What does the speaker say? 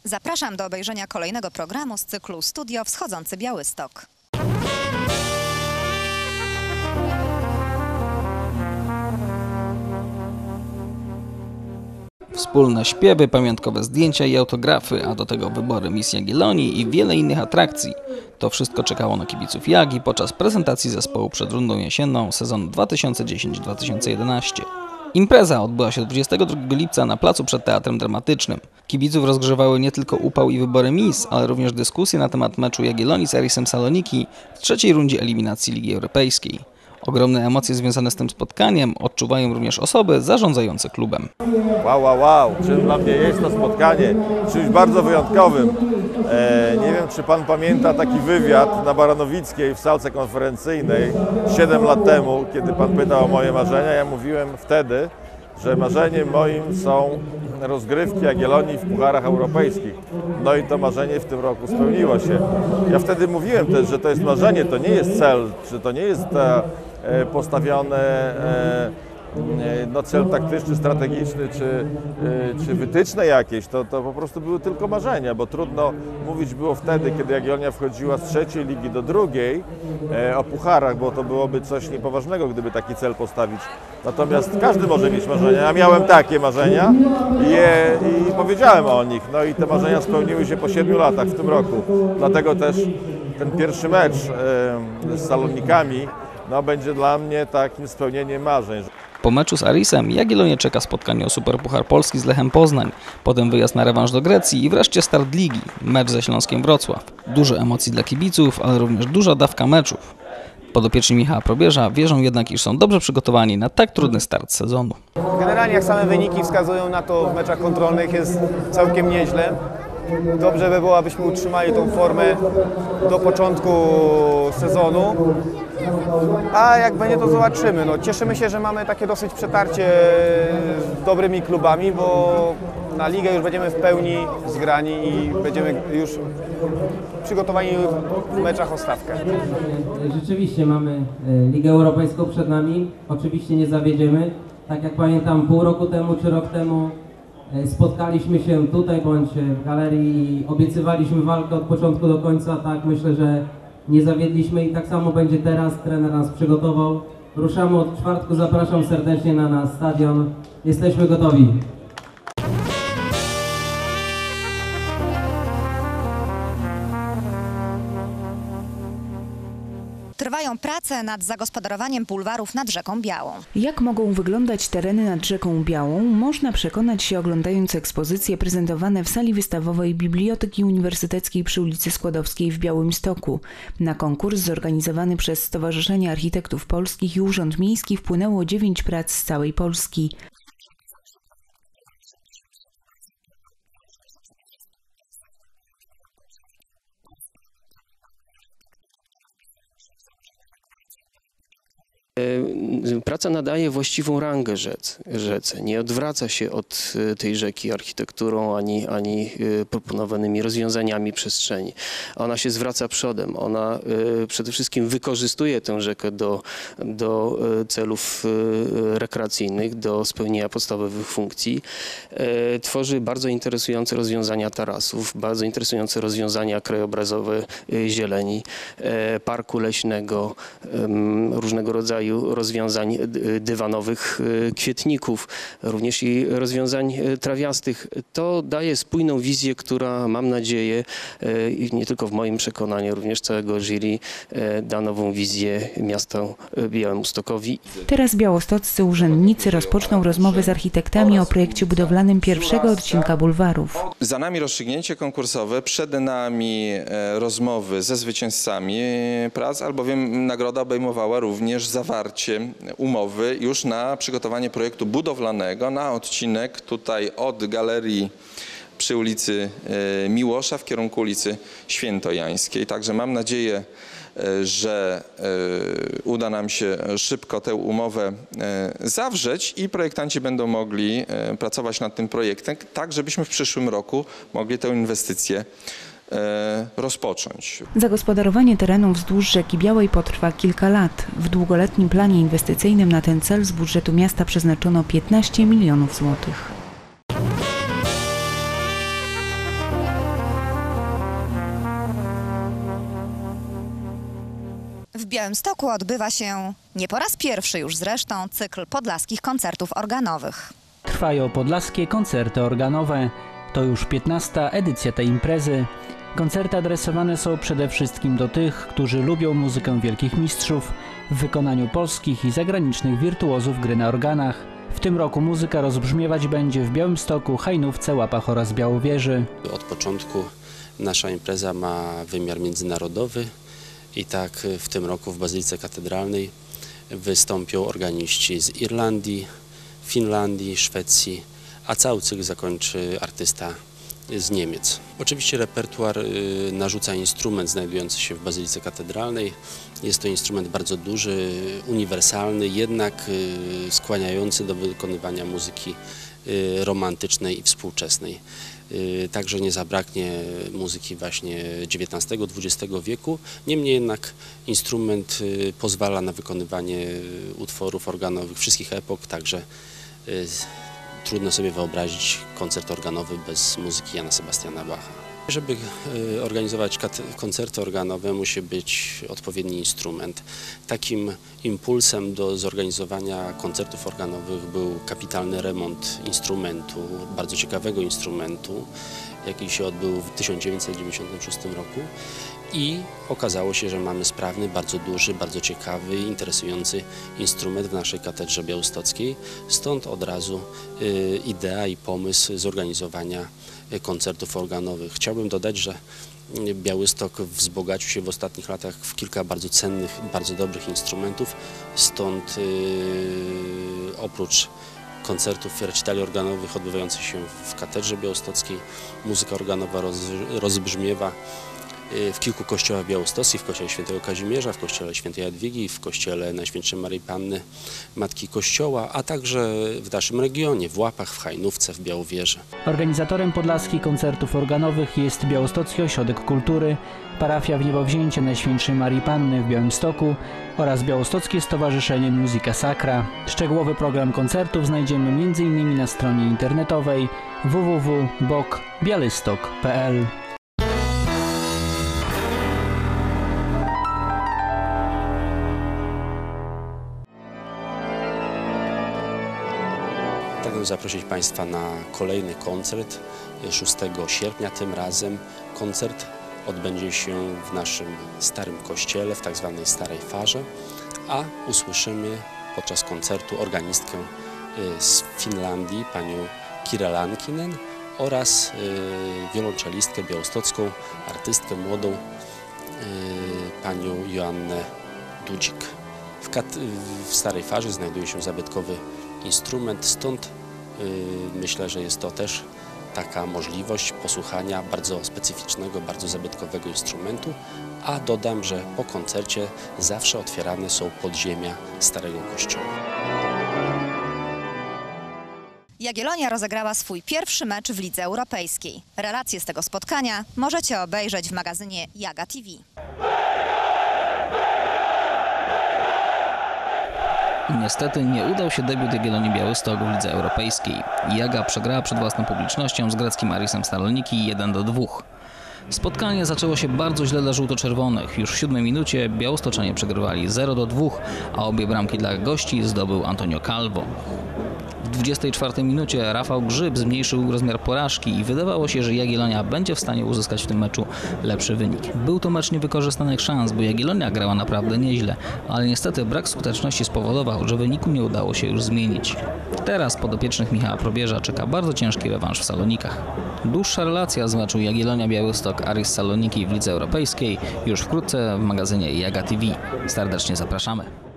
Zapraszam do obejrzenia kolejnego programu z cyklu Studio Wschodzący Białystok. Wspólne śpiewy, pamiątkowe zdjęcia i autografy, a do tego wybory Miss Jagiellonii i wiele innych atrakcji. To wszystko czekało na kibiców Jagi podczas prezentacji zespołu przed rundą jesienną sezonu 2010-2011. Impreza odbyła się 22 lipca na placu przed Teatrem Dramatycznym. Kibiców rozgrzewały nie tylko upał i wybory Miss, ale również dyskusje na temat meczu Jagiellonii z Arisem Saloniki w trzeciej rundzie eliminacji Ligi Europejskiej. Ogromne emocje związane z tym spotkaniem odczuwają również osoby zarządzające klubem. Wow, czym dla mnie jest to spotkanie? Czymś bardzo wyjątkowym. Nie wiem, czy Pan pamięta taki wywiad na Baranowickiej w salce konferencyjnej 7 lat temu, kiedy Pan pytał o moje marzenia. Ja mówiłem wtedy, że marzeniem moim są rozgrywki Jagiellonii w pucharach europejskich. No i to marzenie w tym roku spełniło się. Ja wtedy mówiłem też, że to jest marzenie, to nie jest cel, czy to nie jest postawione cel taktyczny, strategiczny, czy wytyczne jakieś, to po prostu były tylko marzenia, bo trudno mówić było wtedy, kiedy Jagiellonia wchodziła z trzeciej ligi do drugiej o pucharach, bo to byłoby coś niepoważnego, gdyby taki cel postawić. Natomiast każdy może mieć marzenia. Ja miałem takie marzenia i powiedziałem o nich. No i te marzenia spełniły się po 7 latach w tym roku. Dlatego też ten pierwszy mecz z Salonikami będzie dla mnie takim spełnieniem marzeń. Po meczu z Arisem Jagiellonię czeka spotkanie o Superpuchar Polski z Lechem Poznań, potem wyjazd na rewanż do Grecji i wreszcie start ligi, mecz ze Śląskiem Wrocław. Dużo emocji dla kibiców, ale również duża dawka meczów. Podopieczni Michała Probierza wierzą jednak, iż są dobrze przygotowani na tak trudny start sezonu. Generalnie jak same wyniki wskazują na to, w meczach kontrolnych jest całkiem nieźle. Dobrze by było, abyśmy utrzymali tą formę do początku sezonu, a jak będzie, to zobaczymy. Cieszymy się, że mamy takie dosyć przetarcie z dobrymi klubami, bo na ligę już będziemy w pełni zgrani i będziemy już przygotowani w meczach o stawkę. Rzeczywiście mamy Ligę Europejską przed nami, oczywiście nie zawiedziemy. Tak jak pamiętam, pół roku temu czy rok temu spotkaliśmy się tutaj bądź w galerii i obiecywaliśmy walkę od początku do końca. Tak, myślę, że nie zawiedliśmy i tak samo będzie teraz. Trener nas przygotował. Ruszamy od czwartku, zapraszam serdecznie na nasz stadion. Jesteśmy gotowi. Trwają prace nad zagospodarowaniem bulwarów nad rzeką Białą. Jak mogą wyglądać tereny nad rzeką Białą, można przekonać się oglądając ekspozycje prezentowane w sali wystawowej Biblioteki Uniwersyteckiej przy ulicy Skłodowskiej w Białymstoku. Na konkurs zorganizowany przez Stowarzyszenie Architektów Polskich i Urząd Miejski wpłynęło 9 prac z całej Polski. Praca nadaje właściwą rangę rzece, nie odwraca się od tej rzeki architekturą ani proponowanymi rozwiązaniami przestrzeni. Ona się zwraca przodem, ona przede wszystkim wykorzystuje tę rzekę do celów rekreacyjnych, do spełnienia podstawowych funkcji. Tworzy bardzo interesujące rozwiązania tarasów, bardzo interesujące rozwiązania krajobrazowe zieleni, parku leśnego, różnego rodzaju rozwiązań dywanowych, kwietników, również i rozwiązań trawiastych. To daje spójną wizję, która, mam nadzieję, i nie tylko w moim przekonaniu, również całego jury, da nową wizję miasta Białemustokowi. Teraz białostoccy urzędnicy rozpoczną rozmowy z architektami o projekcie budowlanym pierwszego odcinka bulwarów. Za nami rozstrzygnięcie konkursowe, przed nami rozmowy ze zwycięzcami prac, albowiem nagroda obejmowała również zawarcie umowy już na przygotowanie projektu budowlanego na odcinek tutaj od galerii przy ulicy Miłosza w kierunku ulicy Świętojańskiej. Także mam nadzieję, że uda nam się szybko tę umowę zawrzeć i projektanci będą mogli pracować nad tym projektem, tak żebyśmy w przyszłym roku mogli tę inwestycję rozpocząć. Zagospodarowanie terenu wzdłuż rzeki Białej potrwa kilka lat. W długoletnim planie inwestycyjnym na ten cel z budżetu miasta przeznaczono 15 milionów złotych. W Białymstoku odbywa się, nie po raz pierwszy już zresztą, cykl podlaskich koncertów organowych. Trwają podlaskie koncerty organowe. To już 15. edycja tej imprezy. Koncerty adresowane są przede wszystkim do tych, którzy lubią muzykę wielkich mistrzów w wykonaniu polskich i zagranicznych wirtuozów gry na organach. W tym roku muzyka rozbrzmiewać będzie w Białymstoku, Hajnówce, Łapach oraz Białowieży. Od początku nasza impreza ma wymiar międzynarodowy i tak w tym roku w Bazylice Katedralnej wystąpią organiści z Irlandii, Finlandii, Szwecji, a cały cykl zakończy artysta z Niemiec. Oczywiście repertuar narzuca instrument znajdujący się w Bazylice Katedralnej. Jest to instrument bardzo duży, uniwersalny, jednak skłaniający do wykonywania muzyki romantycznej i współczesnej. Także nie zabraknie muzyki właśnie XIX-XX wieku. Niemniej jednak instrument pozwala na wykonywanie utworów organowych wszystkich epok, także trudno sobie wyobrazić koncert organowy bez muzyki Jana Sebastiana Bacha. Żeby organizować koncerty organowe, musi być odpowiedni instrument. Takim impulsem do zorganizowania koncertów organowych był kapitalny remont instrumentu, bardzo ciekawego instrumentu, jaki się odbył w 1996 roku. I okazało się, że mamy sprawny, bardzo duży, bardzo ciekawy i interesujący instrument w naszej katedrze białostockiej. Stąd od razu idea i pomysł zorganizowania koncertów organowych. Chciałbym dodać, że Białystok wzbogacił się w ostatnich latach w kilka bardzo cennych, bardzo dobrych instrumentów. Stąd oprócz koncertów, recitali organowych odbywających się w katedrze białostockiej, muzyka organowa rozbrzmiewa w kilku kościołach białostockich, w kościele świętego Kazimierza, w kościele świętej Jadwigi, w kościele Najświętszej Maryi Panny, Matki Kościoła, a także w naszym regionie, w Łapach, w Hajnówce, w Białowieży. Organizatorem podlaskich koncertów organowych jest Białostocki Ośrodek Kultury, parafia Wniebowzięcie Najświętszej Maryi Panny w Białymstoku oraz Białostockie Stowarzyszenie Musica Sacra. Szczegółowy program koncertów znajdziemy m.in. na stronie internetowej www.bokbialystok.pl. Pragnę zaprosić Państwa na kolejny koncert 6 sierpnia. Tym razem koncert odbędzie się w naszym starym kościele, w tak zwanej Starej Farze, a usłyszymy podczas koncertu organistkę z Finlandii, panią Kira Lankinen oraz wiolonczelistkę białostocką, artystkę młodą, panią Joannę Dudzik. W Starej Farze znajduje się zabytkowy instrument, stąd myślę, że jest to też taka możliwość posłuchania bardzo specyficznego, bardzo zabytkowego instrumentu, a dodam, że po koncercie zawsze otwierane są podziemia Starego Kościoła. Jagiellonia rozegrała swój pierwszy mecz w Lidze Europejskiej. Relacje z tego spotkania możecie obejrzeć w magazynie Jaga TV. Niestety nie udał się debiut Jagiellonii Białystok w Lidze Europejskiej. Jaga przegrała przed własną publicznością z greckim Arisem Saloniki 1-2. Spotkanie zaczęło się bardzo źle dla żółto-czerwonych. Już w 7 minucie białostoczanie przegrywali 0-2, a obie bramki dla gości zdobył Antonio Calvo. W 24 minucie Rafał Grzyb zmniejszył rozmiar porażki i wydawało się, że Jagiellonia będzie w stanie uzyskać w tym meczu lepszy wynik. Był to mecz niewykorzystanych szans, bo Jagiellonia grała naprawdę nieźle, ale niestety brak skuteczności spowodował, że wyniku nie udało się już zmienić. Teraz podopiecznych Michała Probierza czeka bardzo ciężki rewanż w Salonikach. Dłuższa relacja z meczu Jagiellonia Białystok Aris Saloniki w Lidze Europejskiej już wkrótce w magazynie Jaga TV. Serdecznie zapraszamy.